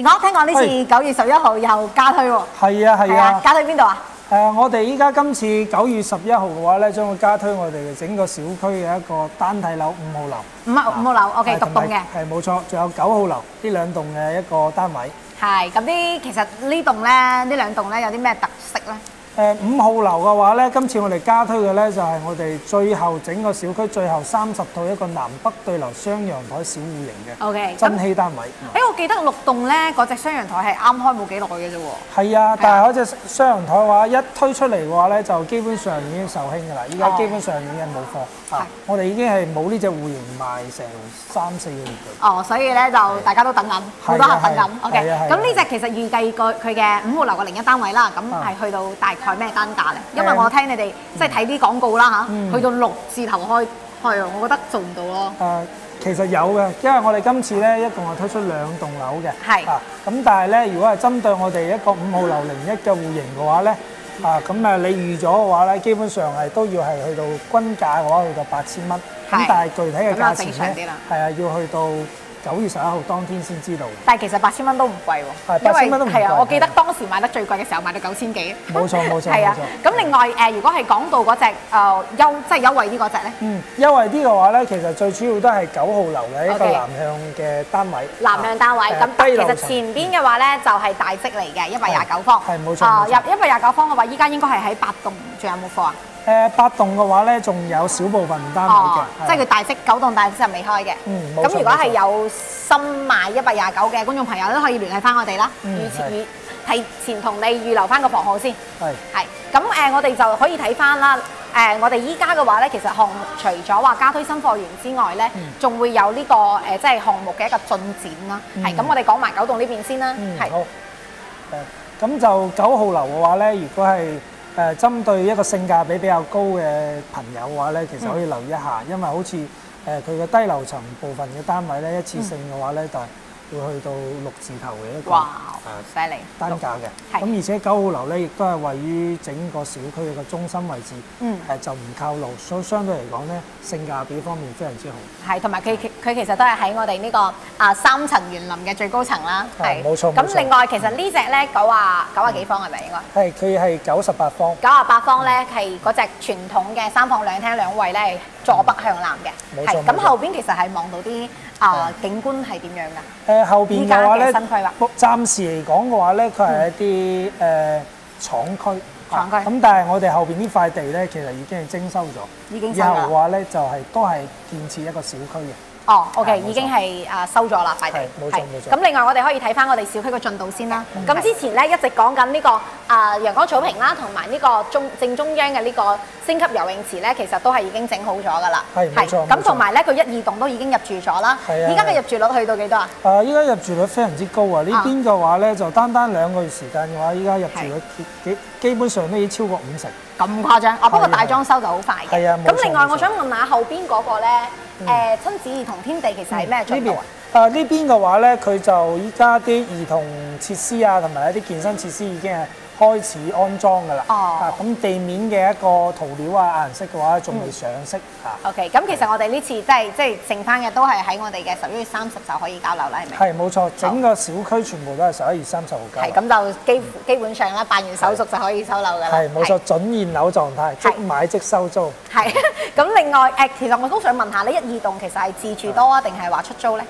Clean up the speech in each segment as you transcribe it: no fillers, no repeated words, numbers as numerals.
如果聽講呢次9月11號又加推喎。 係啊係啊。 加推邊度啊？ 我哋依家今次9月11號嘅話咧，將會加推我哋整個小區嘅一個單體樓5號樓。 5號樓 ，OK，獨棟嘅。 係冇錯，仲有9號樓呢兩棟嘅一個單位。 係咁其實呢棟咧，呢兩棟咧有啲咩特色咧 ？5號樓嘅話咧，今次我哋加推嘅咧就係我哋最後整個小區最後30套一個南北對流雙陽台小戶型嘅 ，OK， 珍稀單位。 我記得6棟咧嗰隻雙陽台係啱開冇幾耐嘅啫喎。 係啊，但係嗰隻雙陽台嘅話一推出嚟嘅話咧，就基本上已經售罄㗎啦。依家基本上已經冇貨。我哋已經係冇呢隻戶型賣成3-4個月㗎。 所以咧就大家都等緊，好多人等緊。OK，咁呢隻其實預計佢嘅5號樓嘅另一單位啦，咁係去到大概咩單價咧？因為我聽你哋即係睇啲廣告啦嚇，去到6字頭開啊，我覺得做唔到咯。 其實有嘅，因為我哋今次咧一共係推出2棟樓嘅。 係。 咁但係咧，如果係針對我哋一個5號樓01嘅戶型嘅話咧，咁你預咗嘅話咧，基本上係都要係去到均價嘅話去到8000蚊。咁但係具體嘅價錢咧，係啊，要去到9月11號當天先知道。但係其實8000蚊都唔貴喎，因為係啊，我記得當時買得最貴嘅時候買到9000幾。冇錯冇錯。係啊，咁另外如果係講到嗰隻即係優惠啲嗰隻咧？ 優惠啲嘅話咧，其實最主要都係9號樓嘅一個南向嘅單位。 南向單位，咁其實前邊嘅話咧就係大積嚟嘅129方。 係冇錯。 入129方嘅話，依家應該係喺8棟，仲有冇貨啊 ？8棟嘅話咧，仲有少部分單位嘅， 即係佢大積9棟大積就未開嘅。咁如果係有新買129嘅觀眾朋友都可以聯繫翻我哋啦，提前同你預留翻個房號先。係。咁我哋就可以睇翻啦。我哋依家嘅話咧，其實項目除咗話加推新貨源之外咧，仲會有呢個即係項目嘅一個進展啦。係。咁我哋講埋9棟呢邊先啦。係。 好。咁就9號樓嘅話咧，如果係針對一個性價比比較高嘅朋友嘅話咧，其實可以留意一下，因為好似佢嘅低樓層部分嘅單位咧，一次性嘅話咧，就係會去到6字頭嘅一個犀利單價嘅。咁而且9號樓咧，亦都係位於整個小區嘅個中心位置，就唔靠路，所以相對嚟講咧，性價比方面非常之好。係，同埋佢其實都係喺我哋呢個3層園林嘅最高層啦。係，冇錯。咁另外其實呢隻咧90幾方係咪應該？係，佢係98方。98方咧係嗰隻傳統嘅3房2廳2衛咧，係坐北向南嘅。冇錯。咁後邊其實係望到啲景觀係點樣㗎？後邊嘅話咧，暫時嚟講嘅話咧，佢係一啲廠區。咁但係我哋後邊呢塊地咧，其實已經係徵收咗。已經收咗。以後嘅話咧，就係都係建設一個小區嘅。OK， 已經係收咗啦塊地。冇錯冇錯。咁另外我哋可以睇翻我哋小區嘅進度先啦。咁之前咧一直講緊呢個陽光草坪啦，同埋呢個正中央嘅呢個升級游泳池咧，其實都係已經整好咗㗎啦。係冇錯。咁同埋咧，佢1、2棟都已經入住咗啦。係啊。依家嘅入住率去到幾多啊？依家入住率非常之高啊！呢邊嘅話咧，就單2個月時間嘅話，依家入住率基本上都已經超過50%。咁誇張？不過大裝修就好快嘅。係啊。咁另外我想問下後邊嗰個咧。親子兒童天地其實係咩進度啊？呢邊嘅話咧，佢就依家啲兒童設施啊，同埋一啲健身設施已經係開始安裝㗎啦。咁地面嘅一個塗料啊、顏色嘅話，仲未上色嚇。OK， 咁其實我哋呢次即係剩翻嘅都係喺我哋嘅11月30就可以交樓啦，係咪？係冇錯，整個小區全部都係11月30號交。係咁就基本上啦，辦完手續就可以收樓㗎啦。係冇錯，準現樓狀態，即買即收租。係。咁另外其實我都想問下你1、2棟其實係自住多啊，定係話出租咧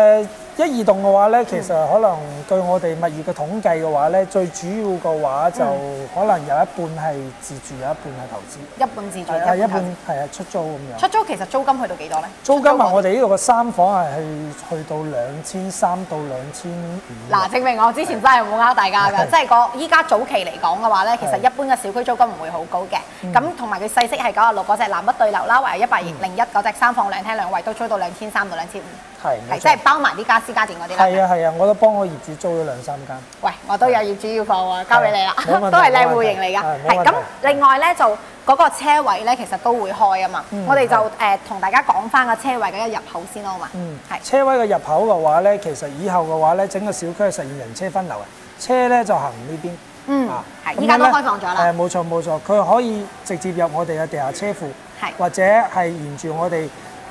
？1、2棟嘅話咧，其實可能據我哋物業嘅統計嘅話咧，最主要嘅話就可能有一半係自住，有一半係投資。一半自住，一半係啊出租咁樣。出租其實租金去到幾多咧？租金啊，我哋呢度嘅3房係去到2300到2500。嗱，證明我之前真係冇呃大家㗎，即係依家早期嚟講嘅話咧，其實一般嘅小區租金唔會好高嘅。咁同埋佢細息係96嗰隻南北對流啦，或者101嗰隻3房2廳2衛都租到2300到2500。係，即係包埋啲家私家電嗰啲啦。係啊係啊，我都幫我業主租咗2、3間。喂，我都有業主要貨喎，交俾你啦，都係靚戶型嚟㗎。係咁，另外咧就嗰個車位咧，其實都會開啊嘛。我哋就同大家講翻個車位嘅一入口先好嘛。係。車位嘅入口嘅話咧，其實以後嘅話咧，整個小區係實現人車分流嘅，車咧就行呢邊。係。依家都開放咗啦。冇錯冇錯，佢可以直接入我哋嘅地下車庫，或者係沿住我哋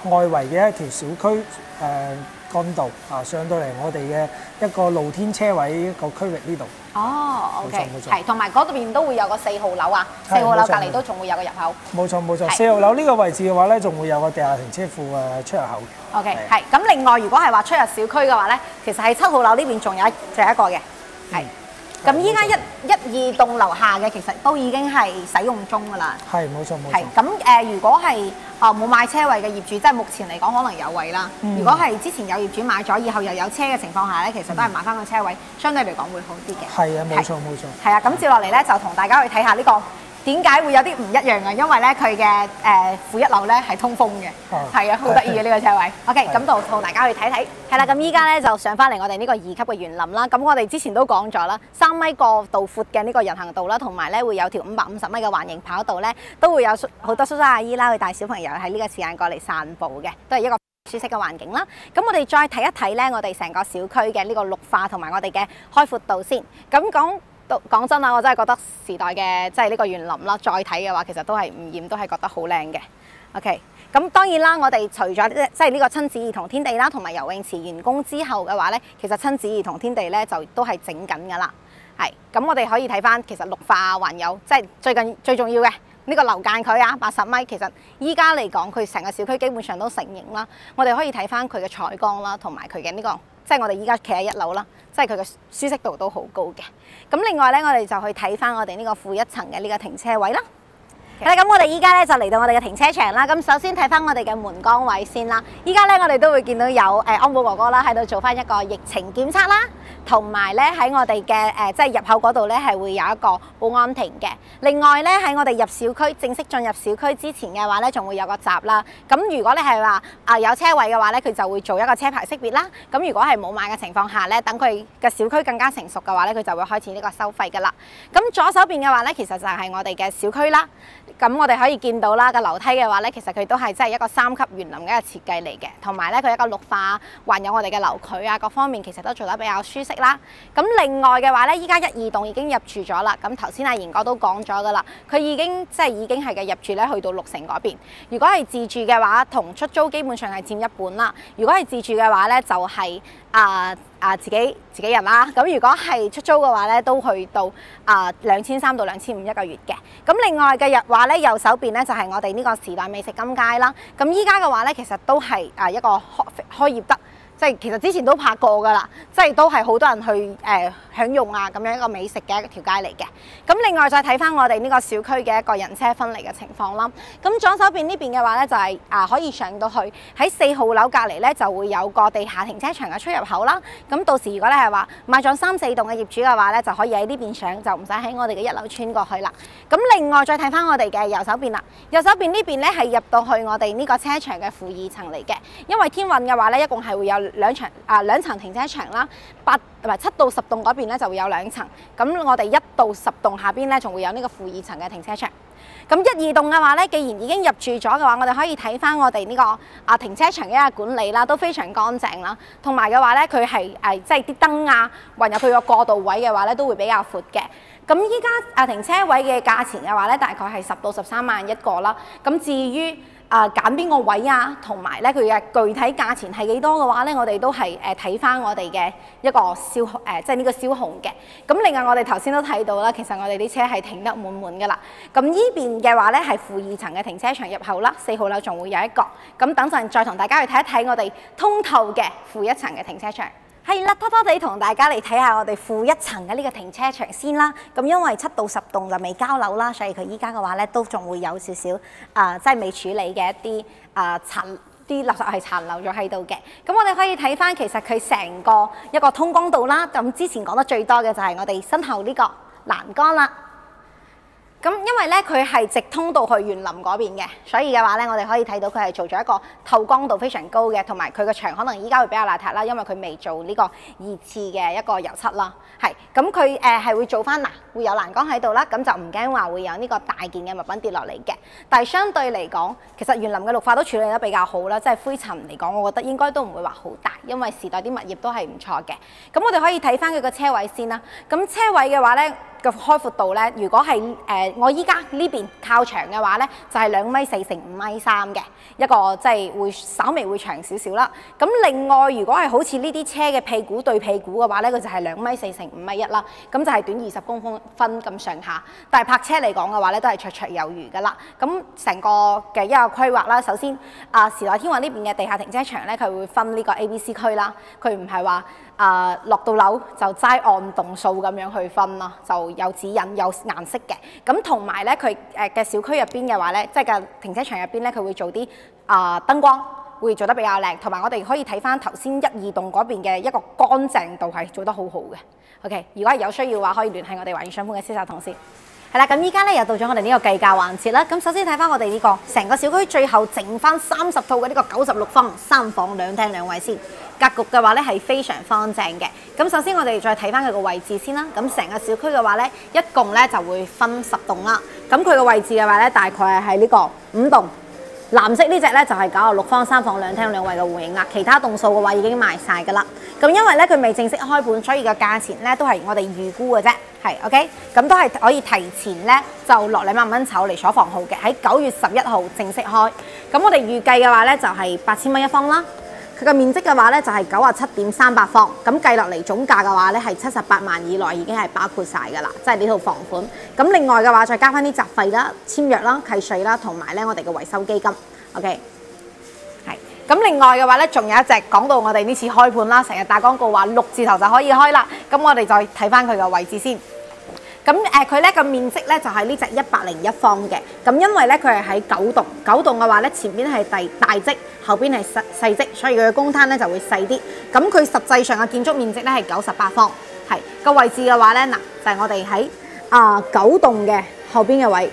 外圍嘅一條小區幹道上到嚟我哋嘅一個露天車位一個區域呢度。 哦 ，OK， 係，同埋嗰邊都會有個4號樓啊，4號樓隔離都仲會有個入口。 冇錯，4號樓呢個位置嘅話咧，仲會有個地下停車庫出入口嘅。 OK， 係。咁另外如果係話出入小區嘅話咧，其實喺7號樓呢邊仲有一個嘅，係。咁依家1、2棟樓下嘅其實都已經係使用中㗎啦。 係，冇錯。 係咁如果係冇買車位嘅業主，即係目前嚟講可能有位啦。如果係之前有業主買咗，以後又有車嘅情況下咧，其實都係買翻個車位，相對嚟講會好啲嘅。 係啊，冇錯。 係啊，咁接落嚟咧就同大家去睇下呢個點解會有啲唔一樣嘅，因為咧佢嘅負1樓咧係通風嘅，係啊，好得意嘅呢個車位。OK， 咁就同大家去睇睇。係啦，咁依家咧就上翻嚟我哋呢個2級嘅園林啦。咁我哋之前都講咗啦，3米過度闊嘅呢個人行道啦，同埋咧會有條550米嘅環形跑道咧，都會有好多叔叔阿姨啦去帶小朋友喺呢個時間過嚟散步嘅，都係一個舒適嘅環境啦。咁我哋再睇一睇咧，我哋成個小區嘅呢個綠化同埋我哋嘅開闊度先。咁講真啦，我真係覺得時代嘅即係呢個園林啦，再睇嘅話，其實都係唔厭，都係覺得好靚嘅。OK， 咁當然啦，我哋除咗即係呢個親子兒童天地啦，同埋游泳池完工之後嘅話咧，其實親子兒童天地咧就都係整緊㗎啦。係，咁我哋可以睇翻其實綠化還有即係最近最重要嘅呢個樓間距啊，80米，其實依家嚟講佢成個小區基本上都成型啦。我哋可以睇翻佢嘅採光啦，同埋佢嘅呢個。即係我哋依家企喺1樓啦，即係佢嘅舒適度都好高嘅。咁另外咧，我哋就去睇翻我哋呢個負1層嘅呢個停車位啦。咁我哋依家咧就嚟到我哋嘅停車場啦。咁首先睇翻我哋嘅門崗位先啦。依家咧我哋都會見到有安保哥哥啦喺度做翻一個疫情檢測啦，同埋咧喺我哋嘅即係入口嗰度咧係會有一個保安亭嘅。另外咧喺我哋入小區正式進入小區之前嘅話咧，仲會有個閘啦。咁如果你係話有車位嘅話咧，佢就會做一個車牌識別啦。咁如果係冇買嘅情況下咧，等佢嘅小區更加成熟嘅話咧，佢就會開始呢個收費㗎啦。咁左手邊嘅話咧，其實就係我哋嘅小區啦。咁我哋可以見到啦，個樓梯嘅話咧，其實佢都係即係一個3級園林嘅一個設計嚟嘅，同埋咧佢一個綠化，還有我哋嘅樓距啊，各方面其實都做得比較舒適啦。咁另外嘅話咧，依家1、2棟已經入住咗啦。咁頭先阿賢哥都講咗㗎啦，佢已經係嘅入住咧去到6成嗰邊。如果係自住嘅話，同出租基本上係佔一半啦。如果係自住嘅話咧，就係自己人啦。咁如果係出租嘅話咧，都去到2300到2500一個月嘅。咁另外嘅話咧，右手邊咧就係我哋呢個時代美食金街啦。咁依家嘅話咧，其實都係一個開業得。即係其實之前都拍過㗎啦，即係都係好多人去享用啊咁樣一個美食嘅一條街嚟嘅。咁另外再睇翻我哋呢個小區嘅一個人車分離嘅情況啦。咁左手邊呢邊嘅話咧，就係可以上到去喺4號樓隔離咧，就會有個地下停車場嘅出入口啦。咁到時如果你係話買咗3、4棟嘅業主嘅話咧，就可以喺呢邊上，就唔使喺我哋嘅1樓穿過去啦。咁另外再睇翻我哋嘅右手邊啦，右手邊呢邊咧係入到去我哋呢個車場嘅負2層嚟嘅。因為天運嘅話咧，一共係會有兩層停車場啦，7到10棟嗰邊咧就會有2層，咁我哋1到10棟下邊咧仲會有呢個負2層嘅停車場。咁1、2棟嘅話咧，既然已經入住咗嘅話，我哋可以睇翻我哋呢個停車場嘅一個管理啦，都非常乾淨啦，同埋嘅話咧，佢係即係啲燈啊，還有佢個過渡位嘅話咧，都會比較闊嘅。咁依家停車位嘅價錢嘅話咧，大概係10到13萬一個啦。咁至於揀邊個位啊，同埋咧佢嘅具體價錢係幾多嘅話咧，我哋都係睇翻我哋嘅一個即係呢個燒紅嘅。咁另外我哋頭先都睇到啦，其實我哋啲車係停得滿滿㗎啦。咁呢邊嘅話咧係負2層嘅停車場入口啦，4號樓仲會有一個。咁等陣再同大家去睇一睇我哋通透嘅負1層嘅停車場。係啦，偷偷地同大家嚟睇下我哋負1層嘅呢個停車場先啦。咁因為7到10棟就未交樓啦，所以佢依家嘅話咧都仲會有少少即係未處理嘅一啲啲垃圾係殘留咗喺度嘅。咁我哋可以睇翻其實佢成個一個通光度啦。咁之前講得最多嘅就係我哋身後呢個欄杆啦。咁因為咧佢係直通到去園林嗰邊嘅，所以嘅話咧，我哋可以睇到佢係做咗一個透光度非常高嘅，同埋佢個牆可能依家會比較邋遢啦，因為佢未做呢個2次嘅一個油漆啦。係，咁佢係會做翻會有欄杆喺度啦，咁就唔驚話會有呢個大件嘅物品跌落嚟嘅。但係相對嚟講，其實園林嘅綠化都處理得比較好啦，即係灰塵嚟講，我覺得應該都唔會話好大，因為時代啲物業都係唔錯嘅。咁我哋可以睇翻佢個車位先啦。咁車位嘅話咧， 嘅開闊度咧，如果係我依家呢邊靠牆嘅話咧，就係2.4米乘5.3米嘅一個，即係會稍微會長少少啦。咁另外如果係好似呢啲車嘅屁股對屁股嘅話咧，佢就係2.4米乘5.1米啦，咁就係短20公分咁上下。但係泊車嚟講嘅話咧，都係綽綽有餘噶啦。咁成個嘅一個規劃啦，首先時代天運呢邊嘅地下停車場咧，佢會分呢個 A、B、C 區啦，佢唔係話落到樓就齋按棟數咁樣去分咯，就有指引有顏色嘅。咁同埋咧，佢嘅小區入邊嘅話咧，即係嘅停車場入邊咧，佢會做啲燈光會做得比較靚，同埋我哋可以睇翻頭先1、2棟嗰邊嘅一個乾淨度係做得好好嘅。OK， 如果係有需要嘅話，可以聯繫我哋華遠商鋪嘅銷售同事。係啦，咁依家咧又到咗我哋呢個計價環節啦。咁首先睇翻我哋呢個成個小區最後剩翻30套嘅呢個96方3房2廳2衛先。格局嘅話咧係非常方正嘅。咁首先我哋再睇翻佢個位置先啦。咁成個小區嘅話咧，一共咧就會分10棟啦。咁佢個位置嘅話咧，大概係喺呢個5棟。藍色呢隻咧就係96方3房2廳2衛嘅戶型啦。其他棟數嘅話已經賣晒㗎啦。咁因為咧佢未正式開盤，所以個價錢咧都係我哋預估嘅啫。係 OK， 咁都係可以提前咧就落2萬蚊籌嚟鎖房號嘅，喺9月11號正式開。咁我哋預計嘅話咧就係8000蚊一方啦。佢嘅面積嘅話咧就係97.38方，咁計落嚟總價嘅話咧係78萬以內已經係包括晒㗎啦，即係呢套房款。咁另外嘅話再加翻啲雜費啦、簽約啦、契稅啦，同埋咧我哋嘅維修基金。OK， 係。咁另外嘅話咧，仲有一隻講到我哋呢次開盤啦，成日打廣告話6字頭就可以開啦。咁我哋再睇翻佢嘅位置先。咁佢咧個面積咧就係呢隻101方嘅。咁因為咧佢係喺9棟，9棟嘅話咧前邊係大積，後邊係細積，所以佢嘅公攤咧就會細啲。咁佢實際上嘅建築面積咧係98方，係個位置嘅話咧嗱，就係我哋喺9棟嘅後邊嘅位，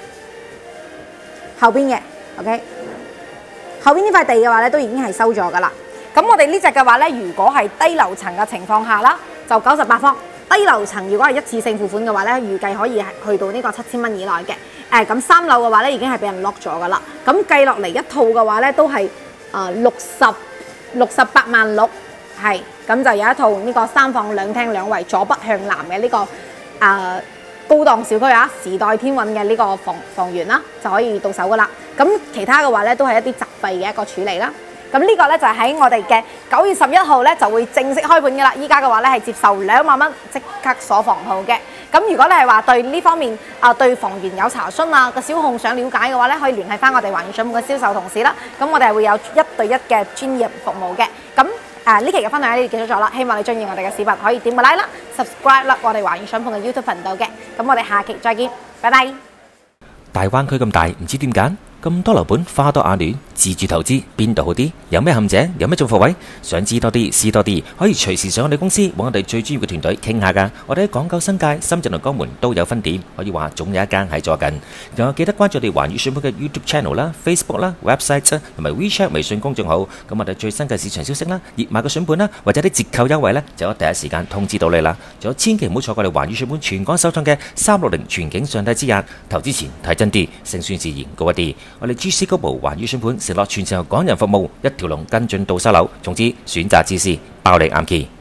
後邊嘅 OK。後邊呢塊地嘅話咧，都已經係收咗㗎啦。咁我哋呢隻嘅話咧，如果係低樓層嘅情況下啦，就98方。低樓層如果係一次性付款嘅話咧，預計可以去到呢個7000蚊以內嘅。咁3樓嘅話咧，已經係俾人 lock 咗㗎啦。咁計落嚟一套嘅話咧，都係68萬6，係咁就有一套呢個3房2廳2衛左北向南嘅呢個高檔小區啊，時代天運嘅呢個房源啦，就可以到手㗎啦。咁其他嘅話咧，都係一啲雜費嘅一個處理啦。咁呢個咧就係喺我哋嘅9月11號咧就會正式開盤㗎啦。依家嘅話咧係接受2萬蚊即刻鎖房號嘅。咁如果你係話對呢方面對房源有查詢啊個小控想了解嘅話咧，可以聯繫翻我哋華遠商鋪嘅銷售同事啦。咁我哋係會有1對1嘅專業服務嘅。咁呢期嘅分享喺呢度結束咗啦，希望你中意我哋嘅視頻，可以點個 like 啦 ，subscribe 啦，我哋華遠商鋪嘅 YouTube 頻道嘅。咁我哋下期再見，拜拜。 大灣區咁大，唔知點揀？咁多樓盤花多眼亂，自住投資邊度好啲？有咩陷阱？有咩中伏位？想知多啲，試多啲，可以隨時上我哋公司揾我哋最專業嘅團隊傾下㗎。我哋喺港九新界、深圳同江門都有分店，可以話總有一間喺做緊。仲有記得關注我哋華遠商鋪嘅 YouTube Channel 啦、Facebook 啦、Website 啦，同埋 WeChat 微信公眾號。咁我哋最新嘅市場消息啦、熱賣嘅筍盤啦，或者啲折扣優惠呢，就可以第一時間通知到你啦。仲有千祈唔好錯過我哋華遠商鋪全港首創嘅360全景上帝之眼，投資前睇真啲，勝算自然高一啲。我哋 GC 高部華遠商盤承諾全程由港人服務，一條龍跟進到收樓。總之選擇自私，包你啱 key。